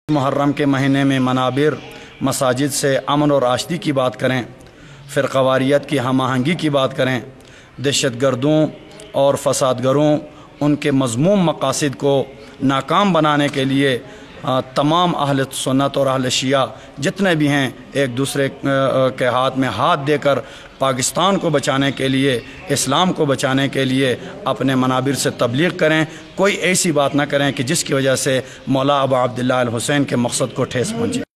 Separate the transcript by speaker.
Speaker 1: मुहर्रम के महीने में मनाबिर मसाजिद से अमन और आशती की बात करें, फ़िरक़ावारियत की हम आहंगी की बात करें, दहशतगर्दों और फसादगरों उनके मज़मूम मक़ासिद को नाकाम बनाने के लिए तमाम अहले सुन्नत और अहले शिया जितने भी हैं एक दूसरे के हाथ में हाथ देकर पाकिस्तान को बचाने के लिए, इस्लाम को बचाने के लिए अपने मनाबिर से तबलीग करें। कोई ऐसी बात ना करें कि जिसकी वजह से मौला अबू अब्दुल्लाह अल हुसैन के मकसद को ठेस पहुँचे।